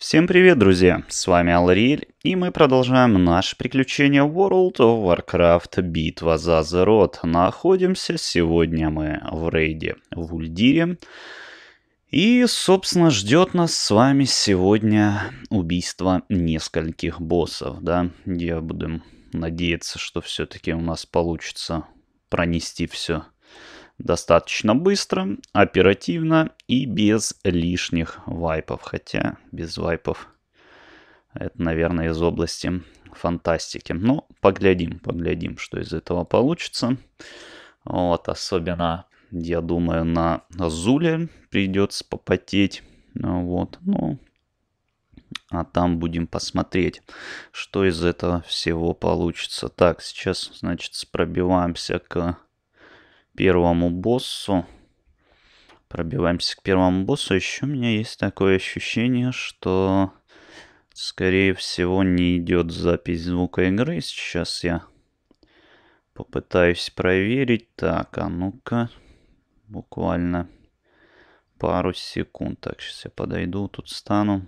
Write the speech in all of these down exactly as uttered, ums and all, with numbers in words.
Всем привет, друзья! С вами Алариэль, и мы продолжаем наше приключение в World of Warcraft Битва за Азерот. Находимся сегодня мы в рейде в Ульдире. И, собственно, ждет нас с вами сегодня убийство нескольких боссов, да? Я буду надеяться, что все-таки у нас получится пронести все достаточно быстро, оперативно и без лишних вайпов. Хотя без вайпов это, наверное, из области фантастики. Но поглядим, поглядим, что из этого получится. Вот, особенно, я думаю, на Зуле придется попотеть. Вот, ну, а там будем посмотреть, что из этого всего получится. Так, сейчас, значит, пробиваемся к первому боссу. Пробиваемся к первому боссу. Еще у меня есть такое ощущение, что, скорее всего, не идет запись звука игры. Сейчас я попытаюсь проверить. Так, а ну-ка. Буквально пару секунд. Так, сейчас я подойду, тут стану.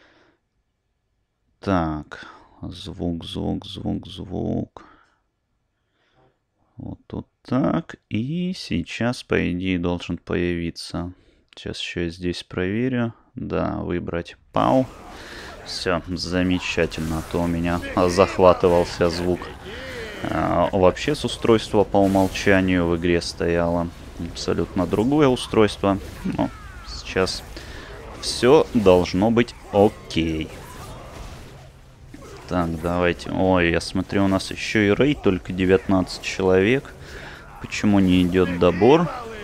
Так, звук, звук, звук, звук. Вот тут так. И сейчас, по идее, должен появиться. Сейчас еще я здесь проверю. Да, выбрать пау. Все, замечательно. А то у меня захватывался звук. А, вообще с устройства по умолчанию в игре стояло абсолютно другое устройство. Но сейчас все должно быть окей. Так, давайте. Ой, я смотрю, у нас еще и рейд, только девятнадцать человек. Почему не идет добор?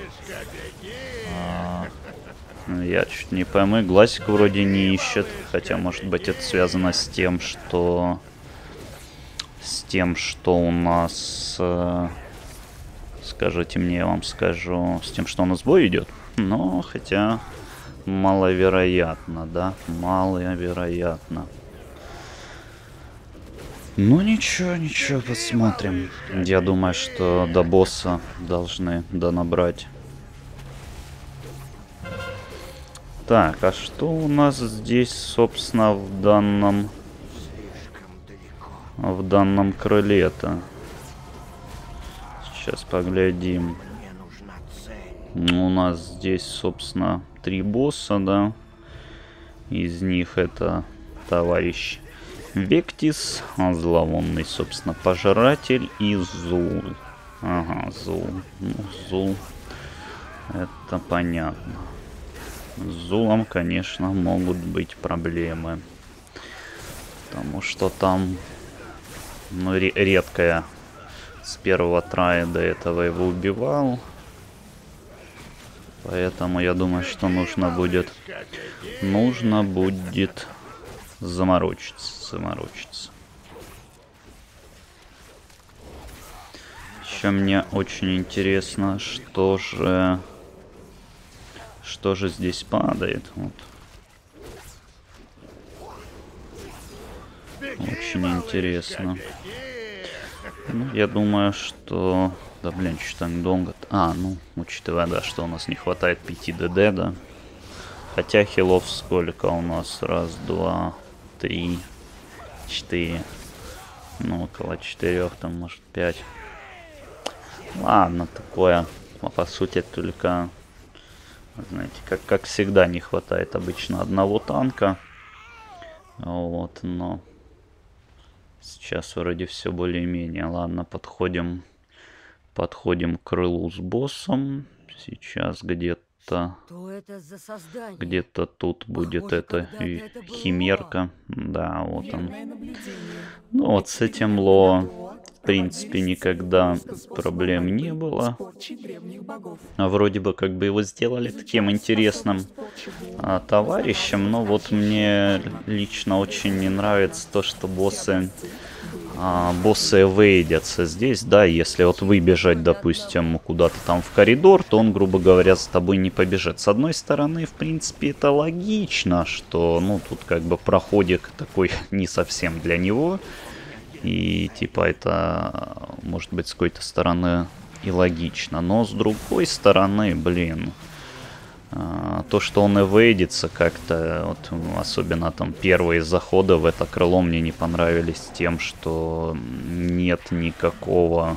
А, я чуть не пойму. Глазик вроде не ищет. Хотя, может быть, это связано с тем, что... С тем, что у нас... Э... Скажите мне, я вам скажу. С тем, что у нас бой идет. Но, хотя... Маловероятно, да? Маловероятно. Ну ничего, ничего, посмотрим. Я думаю, что до босса должны донабрать. Так, а что у нас здесь, собственно, в данном... В данном крыле-то? Сейчас поглядим. У нас здесь, собственно, три босса, да? Из них это товарищ Вектис, зловонный, собственно, пожиратель, и Зул. Ага, Зул. Ну, Зул. Это понятно. С Зулом, конечно, могут быть проблемы. Потому что там, ну, редко я с первого трая до этого его убивал. Поэтому я думаю, что нужно будет... Нужно будет... Заморочиться, заморочиться. Еще мне очень интересно, что же... Что же здесь падает. Вот. Очень интересно. Ну, я думаю, что... Да, блин, что так долго... А, ну, учитывая, да, что у нас не хватает пяти ДД, да. Хотя хилов сколько у нас? Раз, два... Три, четыре, ну около четырех, там может пять. Ладно, такое, по сути только, знаете, как как всегда не хватает обычно одного танка, вот, но сейчас вроде все более-менее. Ладно, подходим, подходим к крылу с боссом. Сейчас где-то Где-то тут будет эта химерка. Да, вот он. Ну вот с этим Ло, в принципе, никогда проблем не было. А вроде бы как бы его сделали таким интересным а, товарищем. Но вот мне лично очень не нравится то, что боссы... А, боссы вейдятся здесь, да, если вот выбежать, допустим, куда-то там в коридор, то он, грубо говоря, за тобой не побежит. С одной стороны, в принципе, это логично, что, ну, тут как бы проходик такой не совсем для него. И, типа, это, может быть, с какой-то стороны и логично. Но, с другой стороны, блин, То, что он эвейдится как-то, вот, особенно там первые заходы в это крыло мне не понравились тем, что нет никакого,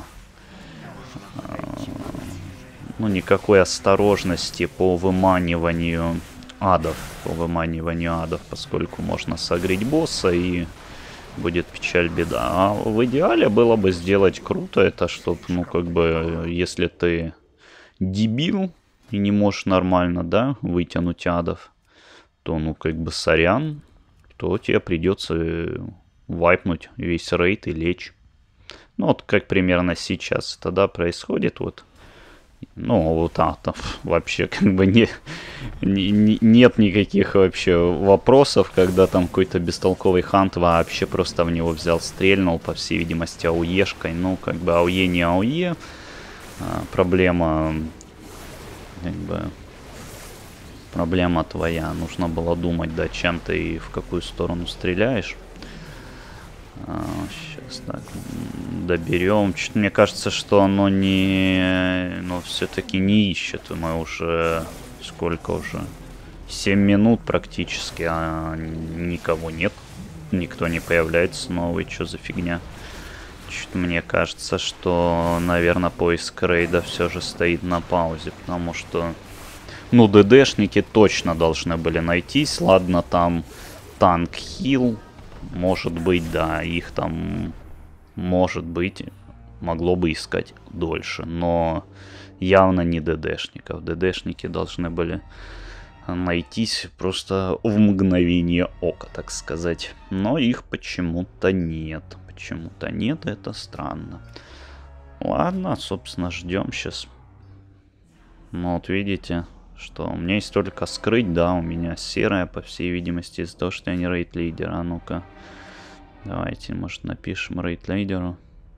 ну, никакой осторожности по выманиванию адов, по выманиванию адов, поскольку можно согреть босса и будет печаль, беда. А в идеале было бы сделать круто это, чтобы, ну, как бы, если ты дебил и не можешь нормально, да, вытянуть адов, то, ну, как бы, сорян, то тебе придется вайпнуть весь рейд и лечь. Ну, вот как примерно сейчас тогда происходит, вот. Ну, вот так, там вообще как бы не, не, нет никаких вообще вопросов, когда там какой-то бестолковый хант вообще просто в него взял, стрельнул, по всей видимости, ауешкой. Ну, как бы ауе не ауе. А, проблема, как бы, проблема твоя. Нужно было думать, да, чем ты и в какую сторону стреляешь. А, сейчас так доберем. Чуть мне кажется, что оно не, ну, все-таки не ищет. Мы уже сколько уже? семь минут практически, а никого нет. Никто не появляется новый. Что за фигня? Чуть мне кажется, что, наверное, поиск рейда все же стоит на паузе, потому что, ну, ДДшники точно должны были найтись. Ладно, там танк хил. Может быть, да, их там, может быть, могло бы искать дольше, но явно не ДДшников. ДДшники должны были найтись просто в мгновение ока, так сказать. Но их почему-то нет. Почему-то нет, это странно. Ладно, собственно, ждем сейчас. Ну, вот видите, что у меня есть только скрыть, да, у меня серая, по всей видимости, из-за того, что я не рейд-лидер. А ну-ка, давайте, может, напишем рейд-лидеру.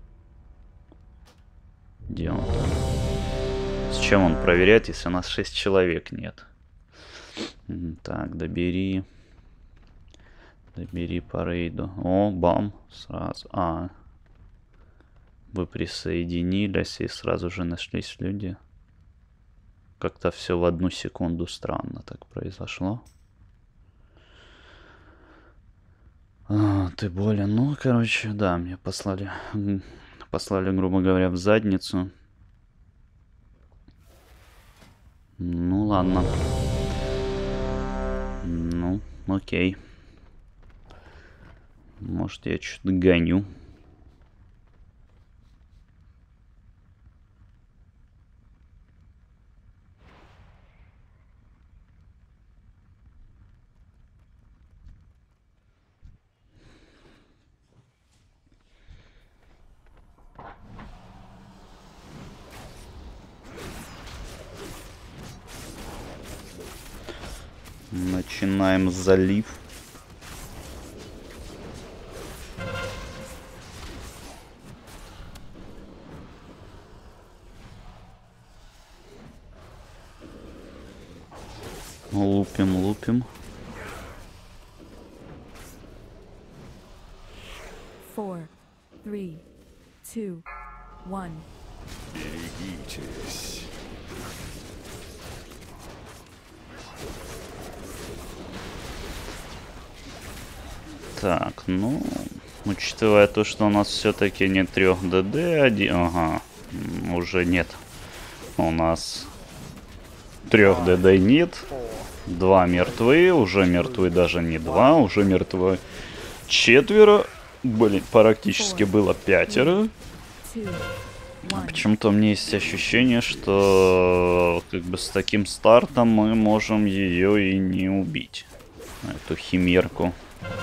Где он там? С чем он проверяет, если у нас шесть человек нет? Так, добери. Добери по рейду. О, бам, сразу. А, вы присоединились и сразу же нашлись люди. Как-то все в одну секунду странно так произошло. А, ты болен. Ну, короче, да, мне послали, послали, грубо говоря, в задницу. Ну, ладно. Ну, окей. Может, я что-то гоню. Начинаем залив. Лупим, лупим. Four, three, two, one. Берегитесь. Так, ну, учитывая то, что у нас все-таки не три ДД, один, ага, уже нет. У нас три ДД нет, два мертвы, уже мертвы даже не два, уже мертвы четверо, блин, практически было пятеро. Почему-то у меня есть ощущение, что как бы с таким стартом мы можем ее и не убить, эту химерку.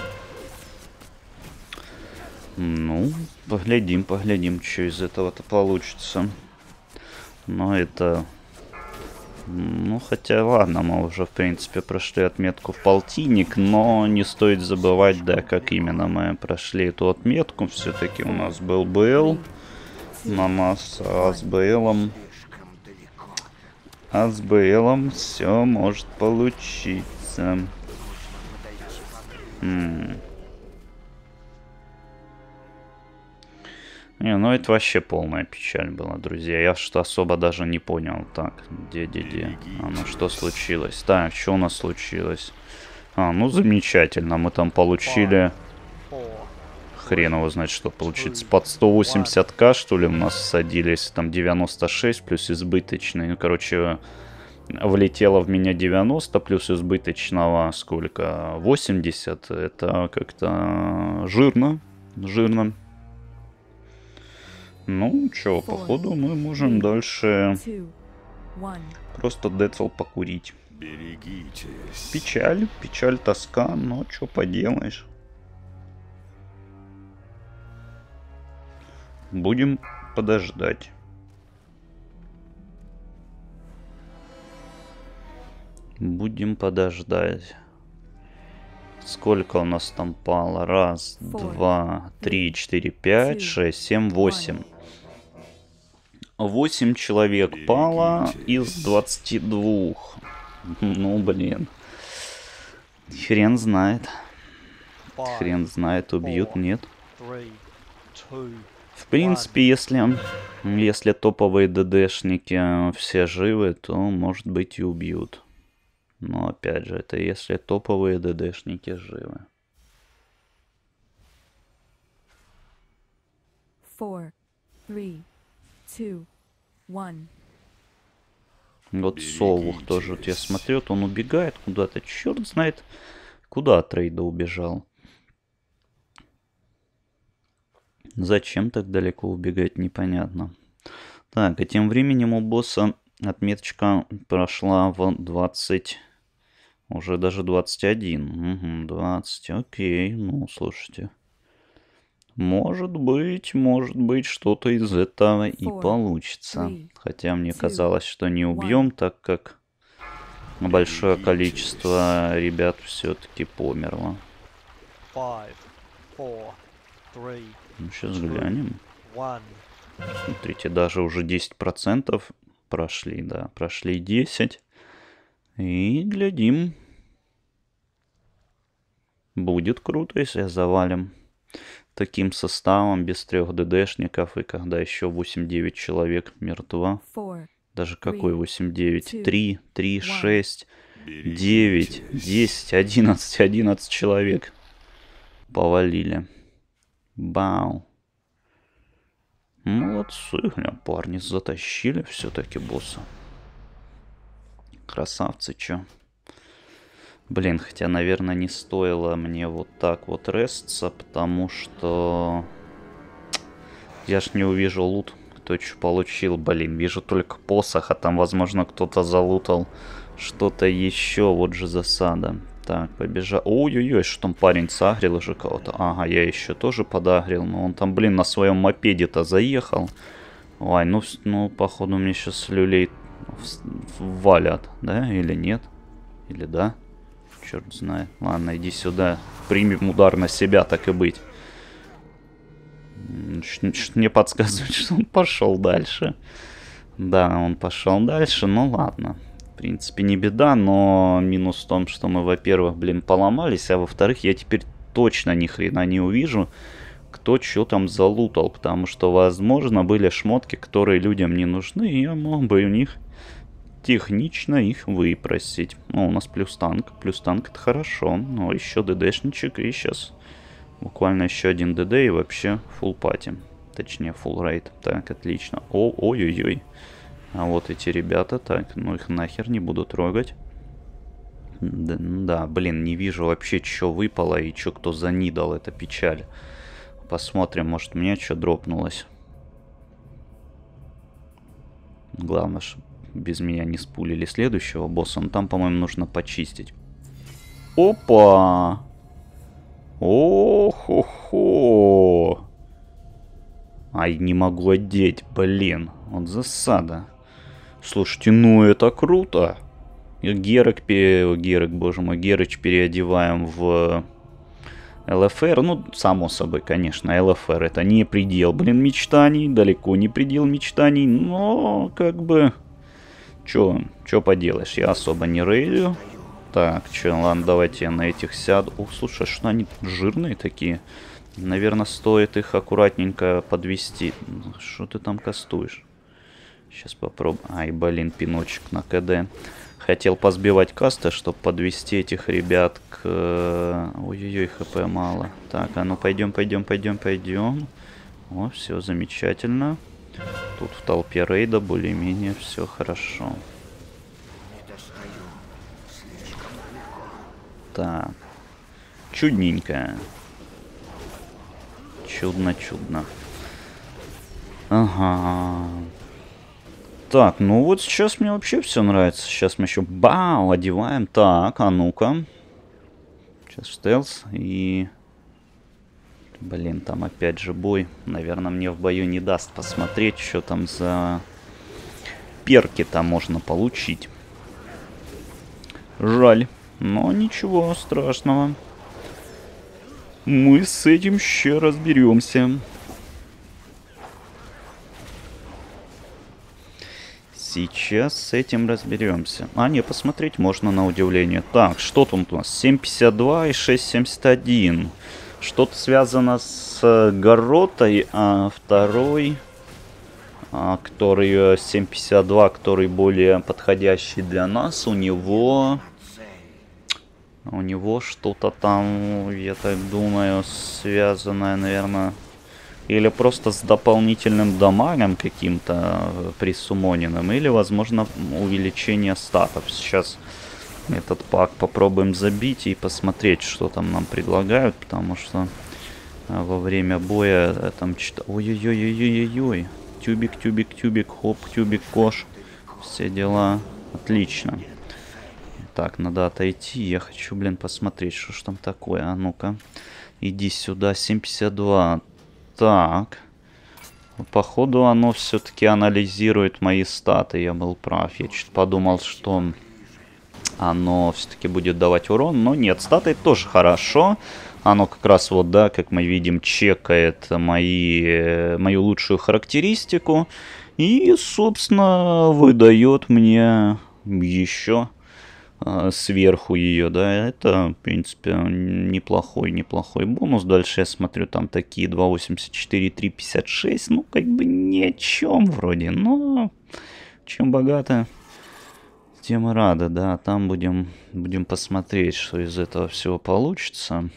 Ну, поглядим, поглядим, что из этого-то получится. Но это... Ну, хотя, ладно, мы уже, в принципе, прошли отметку в полтинник, но не стоит забывать, да, как именно мы прошли эту отметку. Все-таки у нас был БЛ на нас, а с БЛом... А с БЛом все может получиться. М-м. Не, ну это вообще полная печаль была, друзья. Я что особо даже не понял. Так, где-где-где? А ну что случилось? Так, что у нас случилось? А, ну замечательно. Мы там получили... Хрен его знает, что получится. Под сто восемьдесят ка, что ли, у нас садились. Там девяносто шесть плюс избыточный. Ну, короче, влетело в меня девяносто плюс избыточного сколько? восемьдесят. Это как-то жирно. Жирно. Ну, чё, походу мы можем дальше просто децл покурить. Берегитесь. Печаль, печаль, тоска, но чё поделаешь. Будем подождать. Будем подождать. Сколько у нас там пало? Раз, два, три, четыре, пять, шесть, семь, восемь. Восемь человек пало из двадцати двух. Ну, блин. Хрен знает. Хрен знает, убьют, нет. В принципе, если, если топовые ДДшники все живы, то, может быть, и убьют. Но, опять же, это если топовые ДДшники живы. Four, three, two, one. Вот Совух тоже, вот я смотрю, вот он убегает куда-то. Черт знает, куда от рейда убежал. Зачем так далеко убегать, непонятно. Так, а тем временем у босса отметочка прошла в двадцать... Уже даже двадцать один. Угу, двадцать, окей, ну, слушайте. Может быть, может быть, что-то из этого и получится. Хотя мне казалось, что не убьем, так как большое количество ребят все-таки померло. Ну, сейчас глянем. Смотрите, даже уже десять процентов прошли, да, прошли десять. И глядим. Будет круто, если завалим таким составом, без трех ДДшников, и когда еще восемь-девять человек мертва. Даже какой восемь-девять? три, три, шесть, девять, десять, одиннадцать, одиннадцать человек повалили. Бау. Молодцы, гля, парни, затащили все-таки босса. Красавцы, чё. Блин, хотя, наверное, не стоило мне вот так вот реститься, потому что я ж не увижу лут, кто что получил, блин. Вижу только посох, а там, возможно, кто-то залутал что-то еще. Вот же засада. Так, побежал. Ой-ой-ой, что там парень сагрил уже кого-то. Ага, я еще тоже подагрил, но он там, блин, на своем мопеде-то заехал. Ой, ну, ну, походу, мне сейчас люлей валят, да, или нет? Или да? Черт знает. Ладно, иди сюда. Примем удар на себя, так и быть. Мне подсказывает, что он пошел дальше. Да, он пошел дальше, ну ладно. В принципе, не беда, но минус в том, что мы, во-первых, блин, поломались, а во-вторых, я теперь точно ни хрена не увижу, кто что там залутал, потому что, возможно, были шмотки, которые людям не нужны, и я мог бы у них технично их выпросить. Ну, у нас плюс танк, плюс танк это хорошо, но еще ДДшничек, и сейчас буквально еще один ДД и вообще фулл пати, точнее фулл рейд. Так, отлично. О, ой-ой-ой. А вот эти ребята, так, ну их нахер не буду трогать. Да, да, блин, не вижу вообще, что выпало и что кто занидал, это печаль. Посмотрим, может мне что дропнулось. Главное, чтобы без меня не спулили следующего босса, но там, по-моему, нужно почистить. Опа! О-хо-хо! Ай, не могу одеть, блин, вот засада. Слушайте, ну это круто. Герок, пере... Герок, боже мой, Герыч переодеваем в эл эф эр. Ну, само собой, конечно, эл эф эр это не предел, блин, мечтаний. Далеко не предел мечтаний, но как бы... Чё, чё поделаешь, я особо не рейдю. Так, чё, ладно, давайте я на этих сяду. Ух, слушай, что они жирные такие. Наверное, стоит их аккуратненько подвести. Что ты там кастуешь? Сейчас попробуем. Ай, блин, пиночек на КД. Хотел позбивать касты, чтобы подвести этих ребят к... Ой-ой-ой, хп мало. Так, а ну пойдем, пойдем, пойдем, пойдем. О, все замечательно. Тут в толпе рейда более-менее все хорошо. Так. Чудненько. Чудно-чудно. Ага. Так, ну вот сейчас мне вообще все нравится. Сейчас мы еще бау одеваем. Так, а ну-ка. Сейчас стелс и... Блин, там опять же бой. Наверное, мне в бою не даст посмотреть, что там за перки-то можно получить. Жаль. Но ничего страшного. Мы с этим еще разберемся. Сейчас с этим разберемся. А, не, посмотреть можно на удивление. Так, что тут у нас? семь пятьдесят два и шесть семьдесят один. Что-то связано с Гарротой, а второй, а, который семь пятьдесят два, который более подходящий для нас, у него... У него что-то там, я так думаю, связанное, наверное... Или просто с дополнительным дамагом каким-то присумоненным. Или, возможно, увеличение статов. Сейчас этот пак попробуем забить и посмотреть, что там нам предлагают. Потому что во время боя там что-то... Ой-ой-ой-ой-ой-ой. Тюбик, тюбик, тюбик, хоп, тюбик, кош. Все дела. Отлично. Так, надо отойти. Я хочу, блин, посмотреть, что ж там такое. А ну-ка. Иди сюда. семь пятьдесят два. Так, походу оно все-таки анализирует мои статы, я был прав. Я чуть подумал, что оно все-таки будет давать урон, но нет, статы тоже хорошо. Оно как раз вот, да, как мы видим, чекает мои, мою лучшую характеристику. И, собственно, выдает мне еще... сверху ее, да, это, в принципе, неплохой, неплохой бонус. Дальше я смотрю, там такие два восемьдесят четыре, три пятьдесят шесть, ну, как бы ни о чем вроде, но чем богато, тем и рады, да, там будем, будем посмотреть, что из этого всего получится.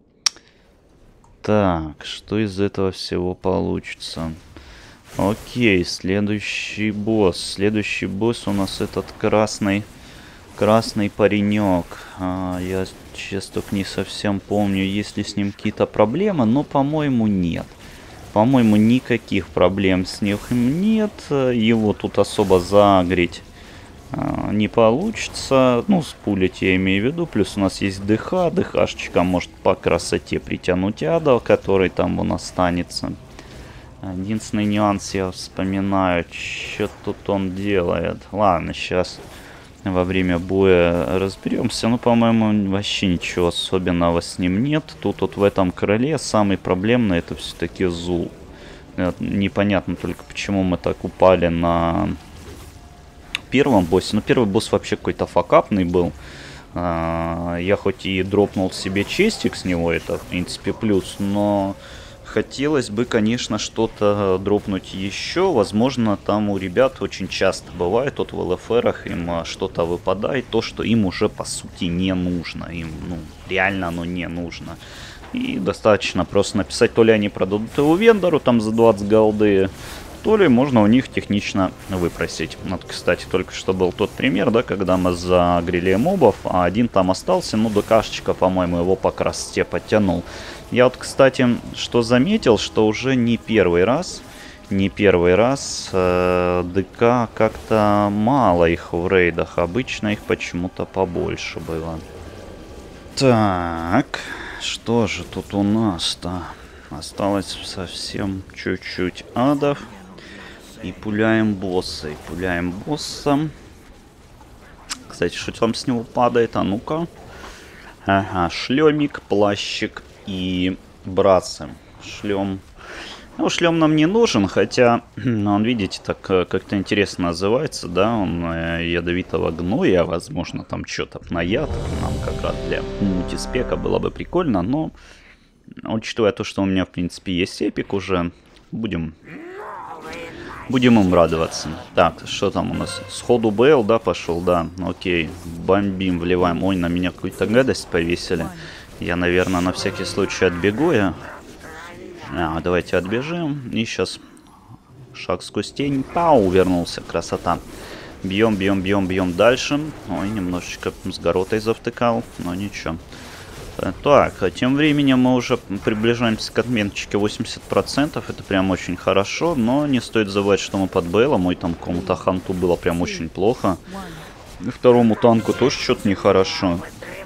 Так, что из этого всего получится? Окей, следующий босс, следующий босс у нас этот красный... Красный паренек. А, я сейчас только не совсем помню, есть ли с ним какие-то проблемы, но, по-моему, нет. По-моему, никаких проблем с ним нет. Его тут особо загреть а, не получится. Ну, спулить я имею в виду. Плюс у нас есть ДХ. ДХшечка может по красоте притянуть ада, который там у нас останется. Единственный нюанс я вспоминаю, что тут он делает. Ладно, сейчас... Во время боя разберемся. Ну, по-моему, вообще ничего особенного с ним нет. Тут вот в этом крыле самый проблемный это все-таки Зул. Непонятно только, почему мы так упали на первом боссе. Ну, первый босс вообще какой-то факапный был. Я хоть и дропнул себе честик с него, это, в принципе, плюс, но... Хотелось бы, конечно, что-то дропнуть еще. Возможно, там у ребят очень часто бывает, вот в эл эф эр-ах им что-то выпадает, то, что им уже, по сути, не нужно. Им, ну, реально оно не нужно. И достаточно просто написать, то ли они продадут его вендору там за двадцать голды, то ли можно у них технично выпросить. Вот, кстати, только что был тот пример, да, когда мы загрели мобов, а один там остался, ну, ДКшечка, по-моему, его по красоте подтянул. Я вот, кстати, что заметил, что уже не первый раз, не первый раз э, ДК как-то мало их в рейдах. Обычно их почему-то побольше было. Так, что же тут у нас-то? Осталось совсем чуть-чуть адов. И пуляем босса, и пуляем босса. Кстати, что там с него падает? А ну-ка. Ага, шлемик, плащик и братцы. Шлем. Ну, шлем нам не нужен, хотя он, видите, так как-то интересно называется, да, он ядовитого гноя, возможно, там что-то на яд, нам как раз для мультиспека было бы прикольно, но Учитывая то, что у меня, в принципе, есть эпик уже, будем... Будем им радоваться. Так, что там у нас? Сходу Бейл, да, пошел, да. Окей, бомбим, вливаем. Ой, на меня какую-то гадость повесили. Я, наверное, на всякий случай отбегу я. А, давайте отбежим. И сейчас шаг сквозь тень. Пау, вернулся. Красота. Бьем, бьем, бьем, бьем дальше. Ой, немножечко с горотой завтыкал, но ничего. Так, а тем временем мы уже приближаемся к отметочке восемьдесят процентов. Это прям очень хорошо, но не стоит забывать, что мы под Бейлом. Мой там кому-то ханту было прям очень плохо. И второму танку тоже что-то нехорошо.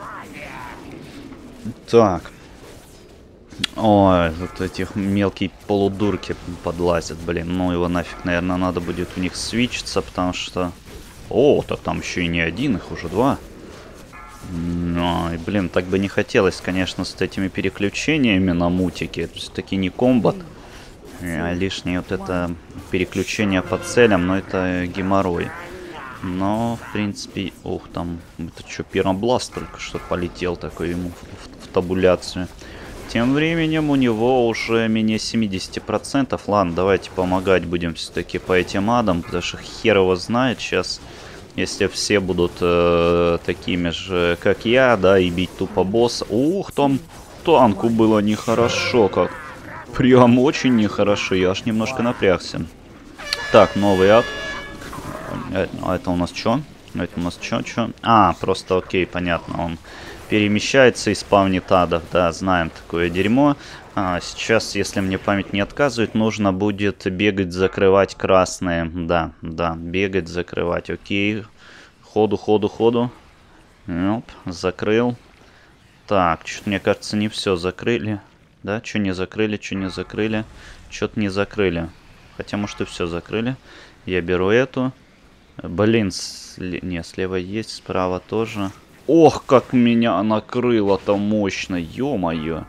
Так. Ой, вот этих мелкие полудурки подлазят, блин. Ну его нафиг, наверное, надо будет у них свичиться, потому что... О, так там еще и не один, их уже два. Ой, блин, так бы не хотелось, конечно, с этими переключениями на мутике. Это все-таки не комбат. А лишнее вот это переключение по целям, но это геморрой. Но, в принципе... Ух, там... Это что, пиробласт только что полетел такой ему в, в табуляцию. Тем временем у него уже менее семьдесят процентов. Ладно, давайте помогать будем все-таки по этим адам, потому что хер его знает сейчас... Если все будут э, такими же, как я, да, и бить тупо босса. Ух, там танку было нехорошо как. Прям очень нехорошо. Я аж немножко напрягся. Так, новый ад. А это у нас что? Это у нас что? Что? А, просто окей, понятно. Он перемещается и спавнит адов. Да, знаем такое дерьмо. А, сейчас, если мне память не отказывает, нужно будет бегать, закрывать красные. Да, да, бегать, закрывать. Окей. Ходу, ходу, ходу. Оп, закрыл. Так, что-то, мне кажется, не все закрыли. Да, что не закрыли, что не закрыли. Что-то не закрыли. Хотя, может, и все закрыли. Я беру эту. Блин, сли... не, слева есть, справа тоже. Ох, как меня накрыло-то мощно, ё-моё.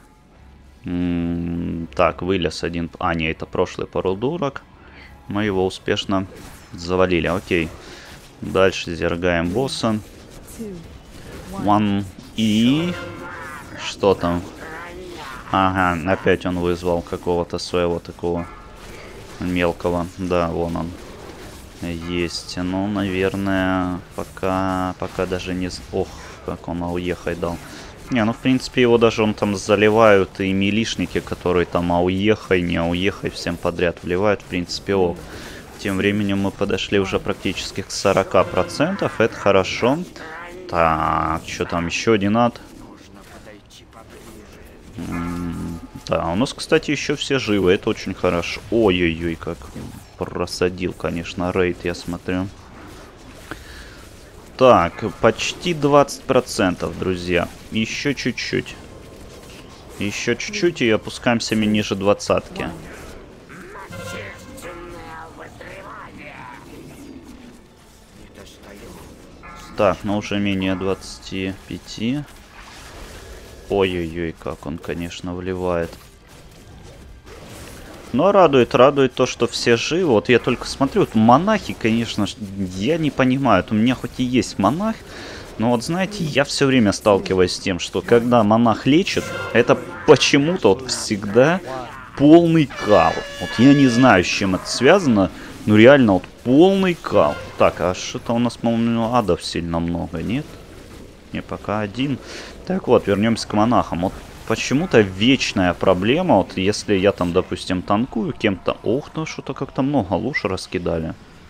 Так, вылез один... А, не, это прошлый полудурок. Мы его успешно завалили. Окей. Дальше зергаем босса. One. И... Что там? Ага, опять он вызвал какого-то своего такого мелкого. Да, вон он. Есть. Ну, наверное, пока... Пока даже не... Ох, как он ауехай дал. Не, ну в принципе его даже он там заливают, и милишники, которые там ауехай, не ауехай, всем подряд вливают, в принципе, ок. Тем временем мы подошли уже практически к сорока процентам, это хорошо. Так, что там, еще один ад? Да, у нас, кстати, еще все живы, это очень хорошо. Ой-ой-ой, как просадил, конечно, рейд, я смотрю. Так, почти двадцать процентов, друзья. Еще чуть-чуть. Еще чуть-чуть и опускаемся ниже двадцатки. Так, ну уже менее двадцати пяти. Ой-ой-ой, как он, конечно, вливает. Но радует, радует то, что все живы. Вот я только смотрю, вот монахи, конечно, я не понимаю. Вот у меня хоть и есть монах, но вот знаете, я все время сталкиваюсь с тем, что когда монах лечит, это почему-то вот всегда полный кал. Вот я не знаю, с чем это связано, но реально вот полный кал. Так, а что-то у нас, по-моему, адов сильно много, нет? Не, пока один. Так вот, вернемся к монахам. Вот почему-то вечная проблема, вот если я там, допустим, танкую кем-то... Ох, ну что-то как-то много луж раскидали.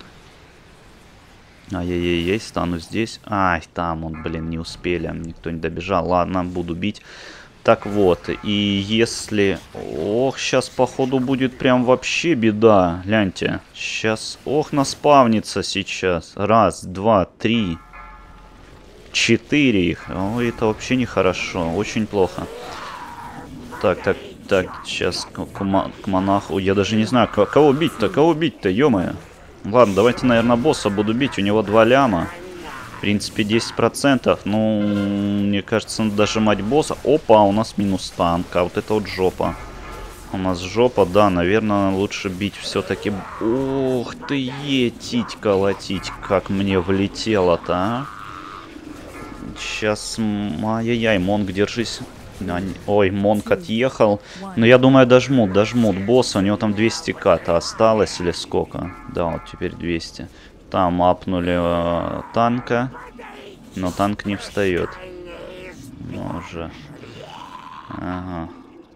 Ай-яй-яй, стану здесь. Ай, там он, блин, не успели, никто не добежал. Ладно, буду бить. Так вот, и если... Ох, сейчас, походу, будет прям вообще беда. Гляньте, сейчас... Ох, наспавнится сейчас. Раз, два, три... Четыре их. Ой, это вообще нехорошо. Очень плохо. Так, так, так. Сейчас к, к, к монаху. Я даже не знаю, кого бить-то. Кого бить-то, ё-моё. Ладно, давайте, наверное, босса буду бить. У него два ляма. В принципе, десять процентов. Ну, мне кажется, надо дожимать босса. Опа, у нас минус танк. А вот это вот жопа. У нас жопа, да. Наверное, лучше бить все-таки... Ох ты, етить, колотить. Как мне влетело-то, а. Сейчас, ай-яй-яй, Монг, держись. Они... Ой, Монк отъехал. Но я думаю, дожмут, дожмут босса. У него там двести ката осталось или сколько? Да, вот теперь двести. Там апнули э, танка. Но танк не встает. Ну уже. Ага.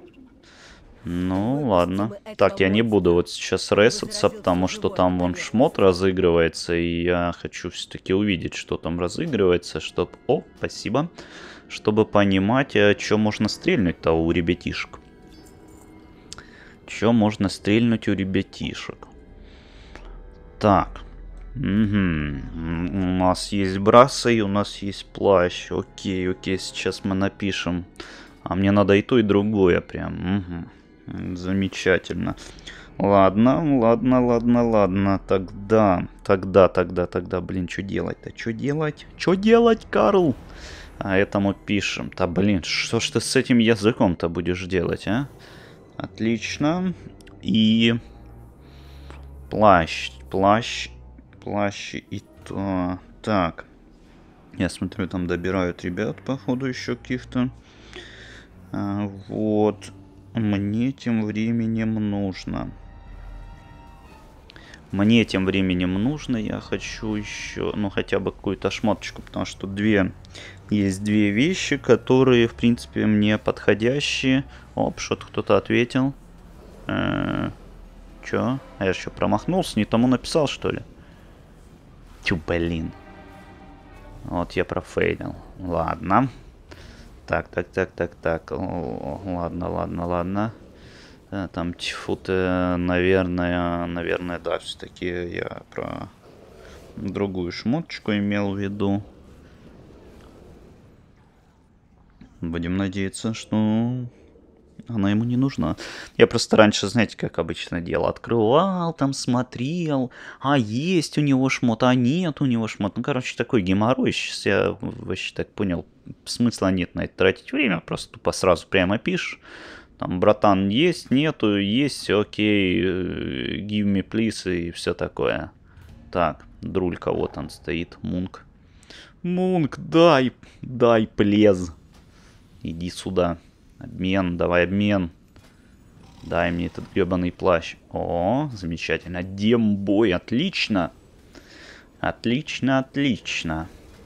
Ну, ладно. Так, я не буду вот сейчас ресаться, потому что там вон шмот разыгрывается, и я хочу все-таки увидеть, что там разыгрывается, чтобы... О, спасибо. Чтобы понимать, а что можно стрельнуть-то у ребятишек. Что можно стрельнуть у ребятишек. Так. Угу. У нас есть браса и у нас есть плащ. Окей, окей, сейчас мы напишем. А мне надо и то, и другое прям. Угу. Замечательно. Ладно, ладно, ладно, ладно. Тогда, тогда, тогда, тогда, блин, что делать-то? Что делать? Что делать, Карл? А этому пишем. Да, блин, что ж ты с этим языком-то будешь делать, а? Отлично. И... Плащ, плащ, плащ и то... Так. Я смотрю, там добирают ребят, походу, еще каких-то. А, вот. Мне тем временем нужно. Мне тем временем нужно. Я хочу еще, ну, хотя бы какую-то шмоточку, потому что две... Есть две вещи, которые, в принципе, мне подходящие. Оп, что-то кто-то ответил. Э-э- Чё? А я что, промахнулся? Не тому написал, что ли? Тю, блин. Вот я профейлил. Ладно. Так, так, так, так, так. О, ладно, ладно, ладно. Там тьфу-то, наверное, наверное, да, все-таки я про другую шмоточку имел в виду. Будем надеяться, что она ему не нужна. Я просто раньше, знаете, как обычно делал. Открывал, там смотрел. А есть у него шмот, а нет у него шмот. Ну, короче, такой геморрой. Сейчас я вообще так понял. Смысла нет на это тратить время. Просто тупо сразу прямо пишешь. Там, братан, есть, нету, есть, окей. Give me please и все такое. Так, Друлька, вот он стоит. Мунк. Мунк, дай, дай, плез. Иди сюда. Обмен, давай обмен. Дай мне этот гребаный плащ. О, замечательно. Дембой, отлично. Отлично, отлично.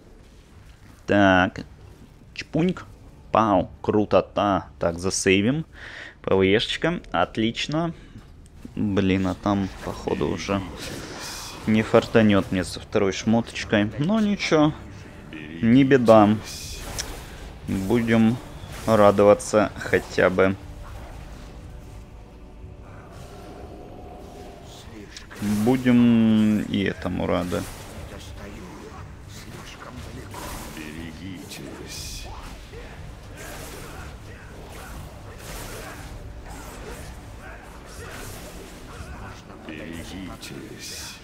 Так. Чпуньк. Пау, круто-то. Так, засейвим. ПВшечка, отлично. Блин, а там, походу, уже не фартанет мне со второй шмоточкой. Но ничего, не беда. Будем радоваться хотя бы. Будем и этому рады. Берегитесь. Берегитесь.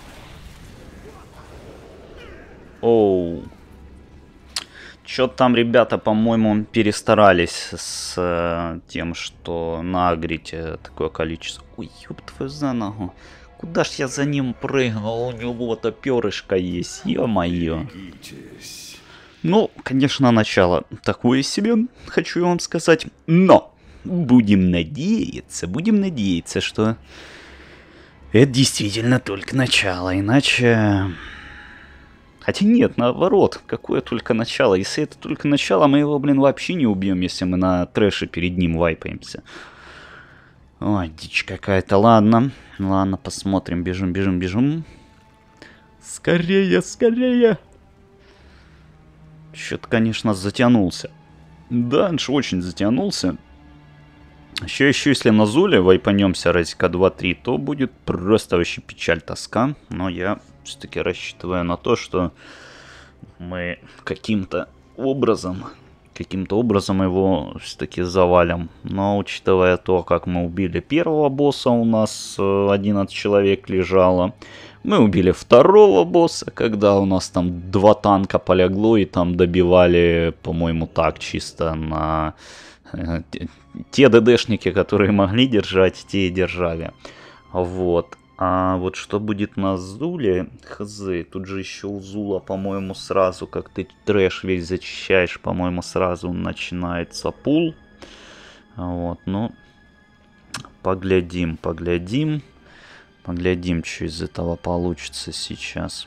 Оу. Чё-то там ребята, по-моему, перестарались с э, тем, что нагрить э, такое количество. Ой, ёб твою за ногу. Куда ж я за ним прыгнул? У него-то перышко есть, ё-моё. Берегитесь. Ну, конечно, начало такое себе, хочу я вам сказать. Но будем надеяться, будем надеяться, что это действительно только начало. Иначе... Хотя нет, наоборот, какое только начало. Если это только начало, мы его, блин, вообще не убьем, если мы на трэше перед ним вайпаемся. Ой, дичь какая-то. Ладно, ладно, посмотрим. Бежим, бежим, бежим. Скорее, скорее. Что-то, конечно, затянулся. Данж очень затянулся. Еще, еще, если на Зуле вайпанемся разика два-три, то будет просто вообще печаль, тоска. Но я все-таки рассчитываю на то, что мы каким-то образом, каким-то образом его все-таки завалим. Но учитывая то, как мы убили первого босса, у нас одиннадцать человек лежало. Мы убили второго босса, когда у нас там два танка полягло и там добивали, по-моему, так чисто на... Те ДДшники, которые могли держать, те и держали. Вот. А вот что будет на Зуле, хз. Тут же еще у Зула, по-моему, сразу, как ты трэш весь зачищаешь, по-моему, сразу начинается пул. Вот, ну, поглядим, поглядим. Поглядим, что из этого получится сейчас.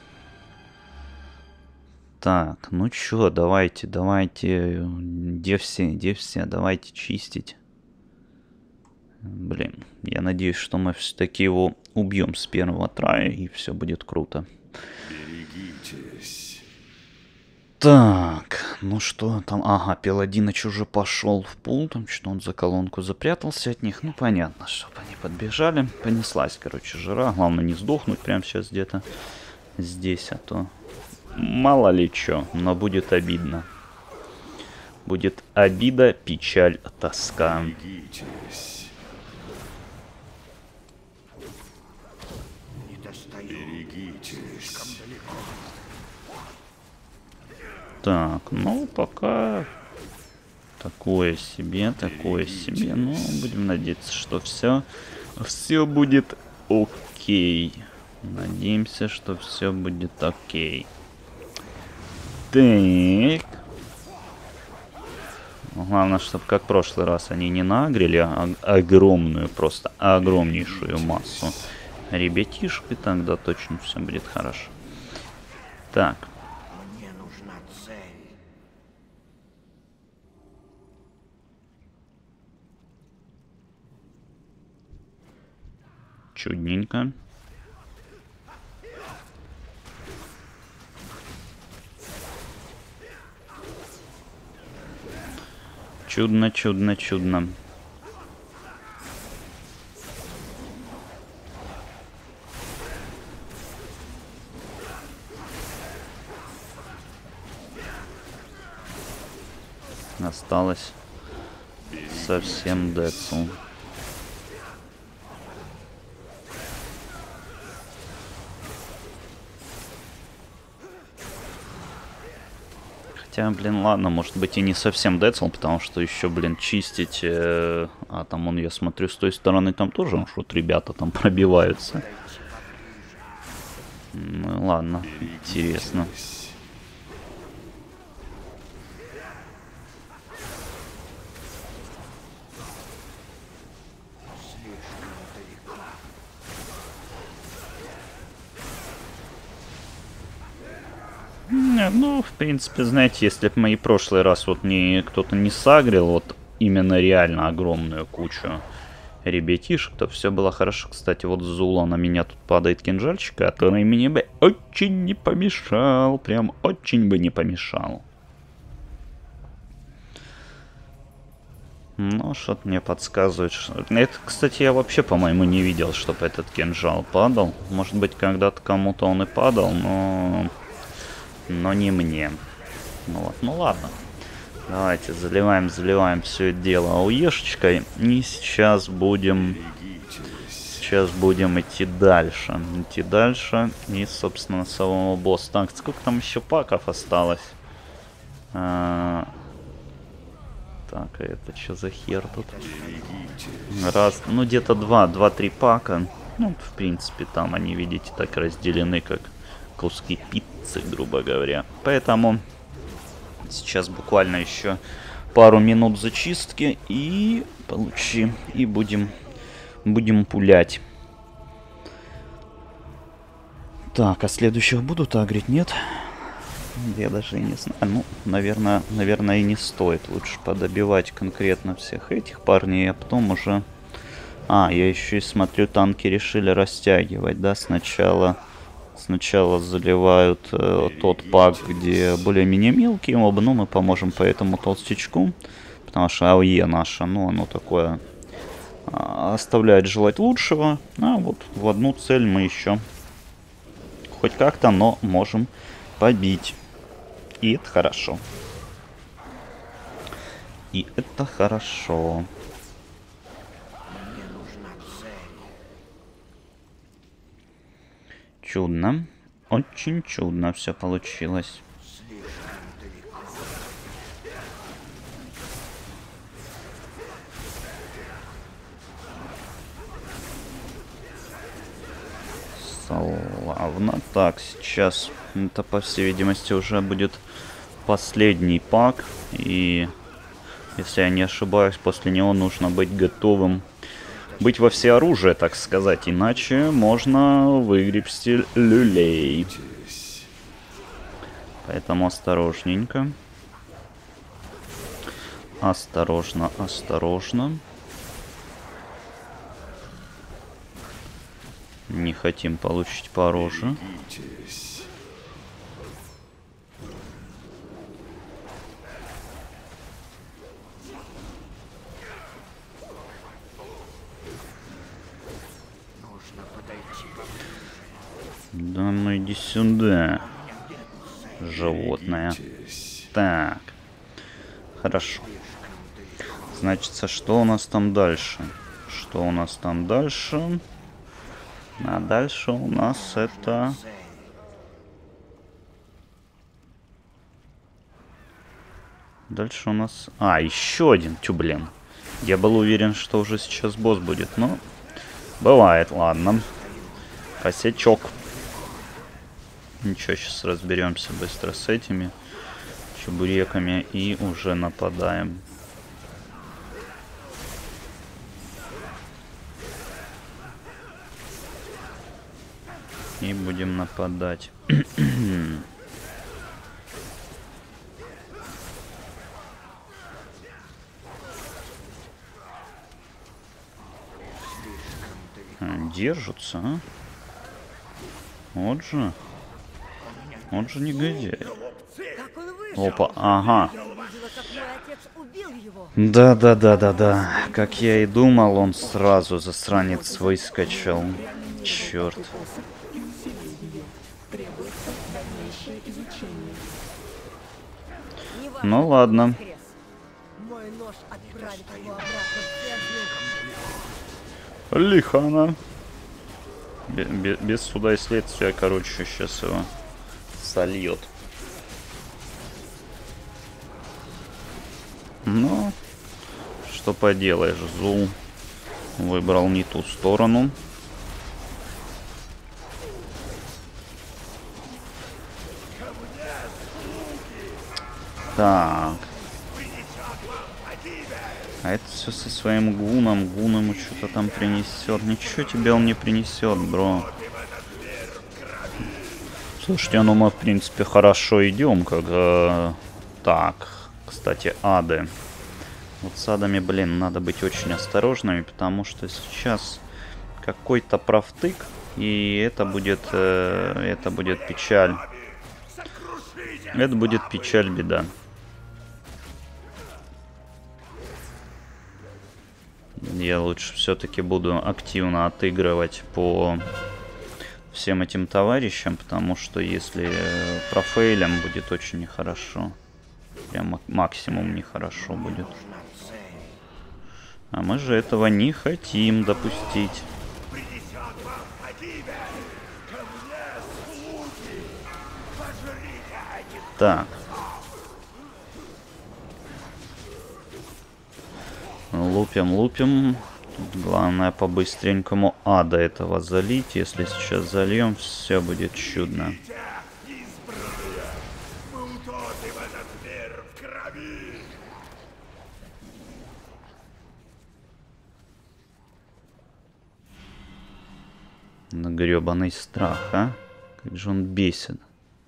Так, ну чё, давайте, давайте. Где все, где все? Давайте чистить. Блин, я надеюсь, что мы все-таки его убьем с первого трая, и все будет круто. Берегитесь. Так, ну что там? Ага, Пеладиныч уже пошел в пул, там что он за колонку запрятался от них. Ну понятно, чтобы они подбежали. Понеслась, короче, жара. Главное не сдохнуть прямо сейчас где-то здесь, а то мало ли что, но будет обидно. Будет обида, печаль, тоска. Берегитесь. Берегитесь. Так, ну пока такое себе, такое себе. Ну, будем надеяться, что все, все будет окей. Надеемся, что все будет окей. Так. Главное, чтобы как в прошлый раз они не нагрели а огромную, просто огромнейшую массу ребятишек, и тогда точно все будет хорошо. Так. Мне нужна цель. Чудненько. Чудно, чудно, чудно. Осталось совсем децл. Хотя, блин, ладно, может быть и не совсем децл, потому что еще, блин, чистить, э, а там он, я смотрю, с той стороны там тоже, вот ребята там пробиваются. Ну ладно, интересно. Не, ну, в принципе, знаете, если бы мы и прошлый раз вот не кто-то не сагрил, вот именно реально огромную кучу ребятишек, то все было хорошо. Кстати, вот Зула на меня тут падает кинжальчик, который мне бы очень не помешал, прям очень бы не помешал. Ну, что-то мне подсказывает, что... Это, кстати, я вообще, по-моему, не видел, чтобы этот кинжал падал. Может быть, когда-то кому-то он и падал, но... Но не мне. Ну вот, ну ладно. Давайте заливаем, заливаем все это дело ауешечкой. И сейчас будем... Сейчас будем идти дальше. Идти дальше. И, собственно, самого босса. Так, сколько там еще паков осталось? А... Так, а это что за хер тут? Раз, ну где-то два, два-три пака. Ну, в принципе, там они, видите, так разделены, как куски пиццы, грубо говоря. Поэтому сейчас буквально еще пару минут зачистки и получи, и будем, будем пулять. Так, а следующих будут агрить, нет? Я даже и не знаю. Ну, наверное, наверное, и не стоит. Лучше подобивать конкретно всех этих парней, а потом уже... А, я еще и смотрю, танки решили растягивать, да? Сначала, сначала заливают э, тот пак, где более-менее мелкие мобы. Ну, мы поможем по этому толстячку. Потому что АОЕ наша, ну, оно такое... Э, оставляет желать лучшего. А вот в одну цель мы еще... Хоть как-то, но можем побить. И это хорошо. И это хорошо. Мне нужна цель. Чудно. Очень чудно все получилось. Слишком далеко. Явно. Так, сейчас это, по всей видимости, уже будет последний пак. И, если я не ошибаюсь, после него нужно быть готовым. Быть во всеоружие, так сказать. Иначе можно выгребсти люлей. Поэтому осторожненько. Осторожно, осторожно. Не хотим получить по роже. Да ну иди сюда, животное. Так. Хорошо. Значит, что у нас там дальше? Что у нас там дальше? А дальше у нас это... Дальше у нас... А, еще один. Тю, блин. Я был уверен, что уже сейчас босс будет, но... Бывает, ладно. Косячок. Ничего, сейчас разберемся быстро с этими чебуреками и уже нападаем. И будем нападать. Держатся, а? Вот же. Вот же негодяй. Опа, ага. Да-да-да-да-да. Как я и думал, он сразу засранец выскочил. Черт. Ну ладно. Лихо она. Без, без суда и следствия, короче, сейчас его сольет. Ну, что поделаешь, Зул выбрал не ту сторону. Так. А это все со своим гуном. Гун ему что-то там принесет. Ничего тебе он не принесет, бро. Слушайте, ну мы, в принципе, хорошо идем. Как, э, так, кстати, ады. Вот с адами, блин, надо быть очень осторожными, потому что сейчас какой-то профтык, и это будет, э, это будет печаль. Это будет печаль, беда. Я лучше все-таки буду активно отыгрывать по всем этим товарищам, потому что если профейлем, будет очень нехорошо. Прям максимум нехорошо будет. А мы же этого не хотим допустить. Так. Лупим, лупим. Тут главное по-быстренькому ада этого залить. Если сейчас зальем, все будет чудно. Гребаный страх, а? Как же он бесит.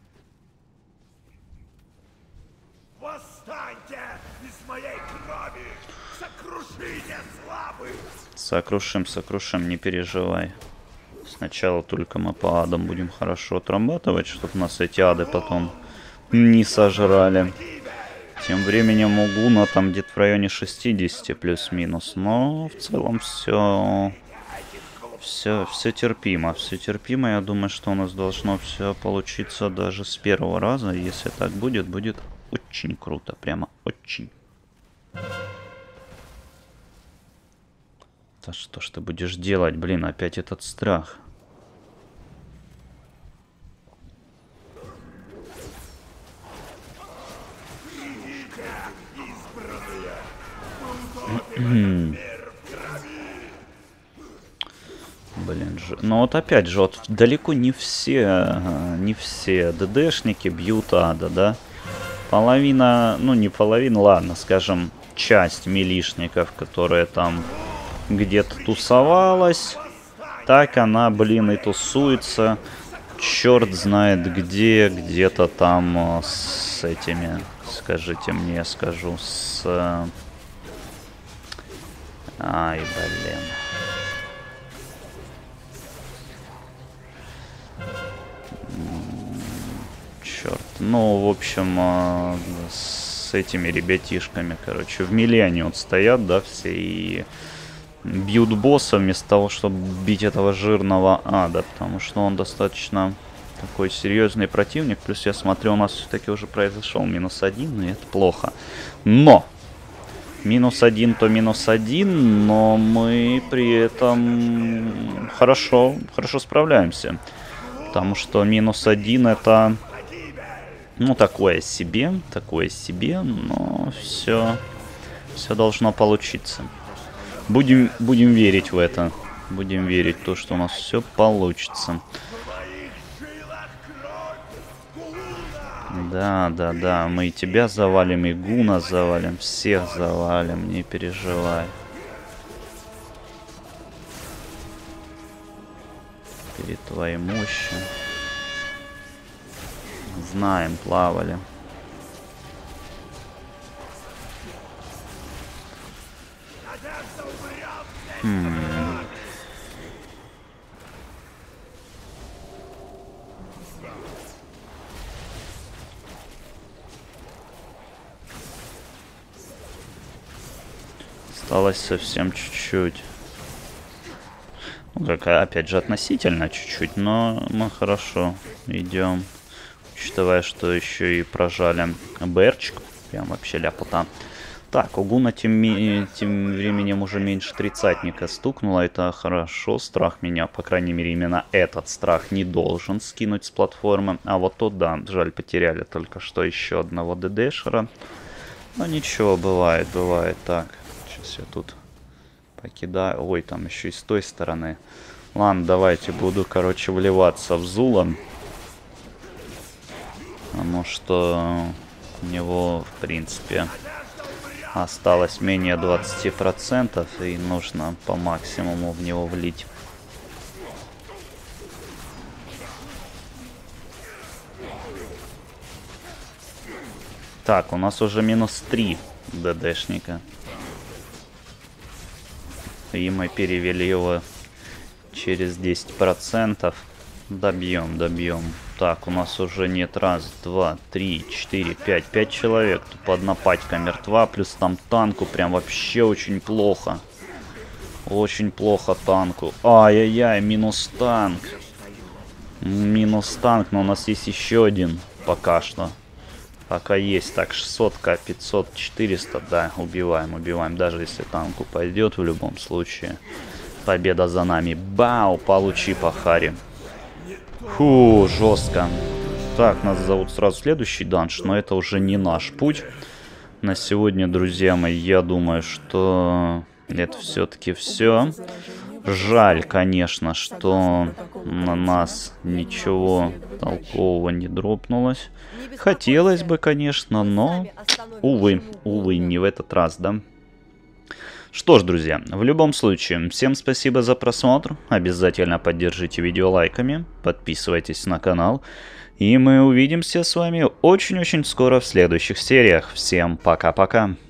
Сокрушим, сокрушим, не переживай. Сначала только мы по адам будем хорошо отрабатывать, чтобы нас эти ады потом не сожрали. Тем временем у Гуна там где-то в районе шестидесяти плюс-минус. Но в целом все, все, все терпимо. Все терпимо. Я думаю, что у нас должно все получиться даже с первого раза. Если так будет, будет очень круто. Прямо очень. Да что ж ты будешь делать, блин, опять этот страх. Блин, ж... ну вот опять же, вот далеко не все, не все ДДшники бьют ада, да? Половина, ну не половина, ладно, скажем, часть милишников, которая там где-то тусовалась, так она, блин, и тусуется. Черт знает где, где-то там с этими, скажите мне, я скажу, с... Ай, блин. Черт. Ну, в общем, с этими ребятишками, короче, в миле они вот стоят, да, все, и бьют босса вместо того, чтобы бить этого жирного ада, потому что он достаточно такой серьезный противник. Плюс я смотрю, у нас все-таки уже произошел минус один, и это плохо. Но! Минус один, то минус один, но мы при этом хорошо, хорошо справляемся. Потому что минус один это, ну, такое себе, такое себе, но все, все должно получиться. Будем, будем верить в это. Будем верить в то, что у нас все получится. Да, да, да. Мы и тебя завалим, и Гуна завалим. Всех завалим, не переживай. Перед твоей мощью. Знаем, плавали. Хм. Осталось совсем чуть-чуть. Ну, как, опять же, относительно чуть-чуть, но мы хорошо идем. Учитывая, что еще и прожали БРчик. Прям вообще ляпота. Так, у Гуна тем, тем временем уже меньше тридцатника стукнуло. Это хорошо. Страх меня, по крайней мере, именно этот страх не должен скинуть с платформы. А вот тот, да, жаль, потеряли только что еще одного ДДшера. Но ничего, бывает, бывает. Так, сейчас я тут покидаю. Ой, там еще и с той стороны. Ладно, давайте буду, короче, вливаться в Зула. Потому что у него, в принципе, осталось менее двадцати процентов. И нужно по максимуму в него влить. Так, у нас уже минус три ДДшника. И мы перевели его через десять процентов. Добьем, добьем. Так, у нас уже нет раз, два, три, четыре, пять. Пять человек. Тупо одна патька мертва. Плюс там танку прям вообще очень плохо. Очень плохо танку. Ай-яй-яй, минус танк. Минус танк, но у нас есть еще один пока что. Пока есть. Так, шестьсот, пятьсот, четыреста. Да, убиваем, убиваем. Даже если танк упадет, в любом случае. Победа за нами. Бау, получи по харе. Фу, жестко. Так, нас зовут сразу следующий данж, но это уже не наш путь. На сегодня, друзья мои, я думаю, что это все-таки все. Жаль, конечно, что на нас ничего толкового не дропнулось. Хотелось бы, конечно, но, увы, увы, не в этот раз, да? Что ж, друзья, в любом случае, всем спасибо за просмотр. Обязательно поддержите видео лайками, подписывайтесь на канал. И мы увидимся с вами очень-очень скоро в следующих сериях. Всем пока-пока.